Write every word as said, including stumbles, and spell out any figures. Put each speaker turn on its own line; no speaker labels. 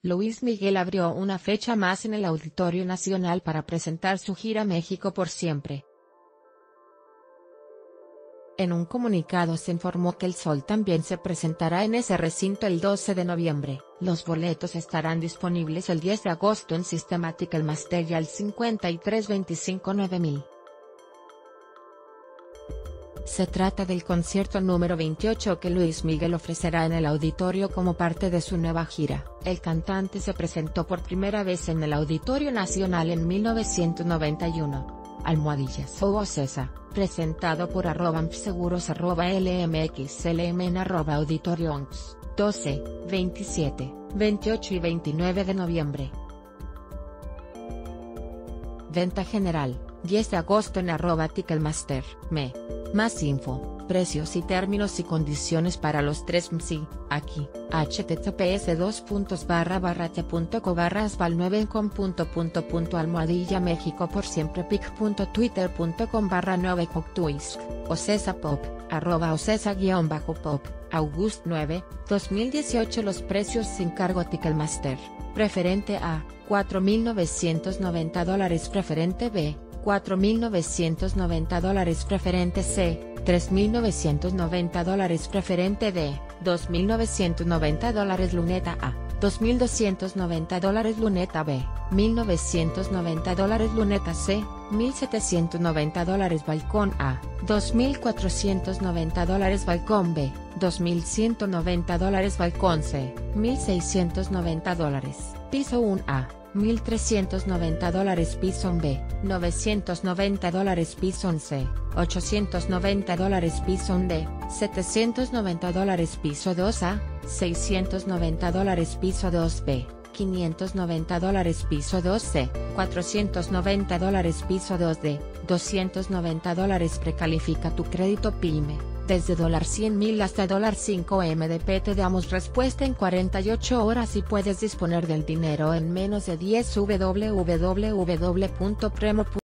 Luis Miguel abrió una fecha más en el Auditorio Nacional para presentar su gira México por siempre. En un comunicado se informó que El Sol también se presentará en ese recinto el doce de noviembre. Los boletos estarán disponibles el diez de agosto en Sistema Ticketmaster y al cincuenta y tres veinticinco nueve mil. Se trata del concierto número veintiocho que Luis Miguel ofrecerá en el auditorio como parte de su nueva gira. El cantante se presentó por primera vez en el Auditorio Nacional en mil novecientos noventa y uno. Almohadillas o Ocesa, presentado por arroba ampseguros arroba lmxlm en arroba auditorionx, doce, veintisiete, veintiocho y veintinueve de noviembre. Venta general, diez de agosto en arroba Ticketmaster, me. Más info, precios y términos y condiciones para los tres M C I, aquí, https dos puntos barra barra t punto co barra asval nueve com punto punto punto almohadilla México por siempre pic punto twitter punto com barra nueve coctuisk, Ocesa Pop, arroba Ocesa guión bajo pop, August nueve, dos mil dieciocho. Los precios sin cargo Ticketmaster, preferente A, cuatro mil novecientos noventa dólares, preferente B, cuatro mil novecientos noventa dólares, preferente C, tres mil novecientos noventa dólares, preferente D, dos mil novecientos noventa dólares, luneta A, dos mil doscientos noventa dólares, luneta B, mil novecientos noventa dólares, luneta C, mil setecientos noventa dólares, balcón A, dos mil cuatrocientos noventa dólares, balcón B, dos mil ciento noventa dólares, balcón C, mil seiscientos noventa dólares, piso uno A, mil trescientos noventa dólares, piso B, novecientos noventa dólares, piso C, ochocientos noventa dólares, piso D, setecientos noventa dólares, piso dos A, seiscientos noventa dólares, piso dos B, quinientos noventa dólares, piso dos C, cuatrocientos noventa dólares, piso dos D, doscientos noventa dólares. Precalifica tu crédito PYME. Desde cien mil hasta cinco M D P te damos respuesta en cuarenta y ocho horas y puedes disponer del dinero en menos de diez. w w w punto premo punto com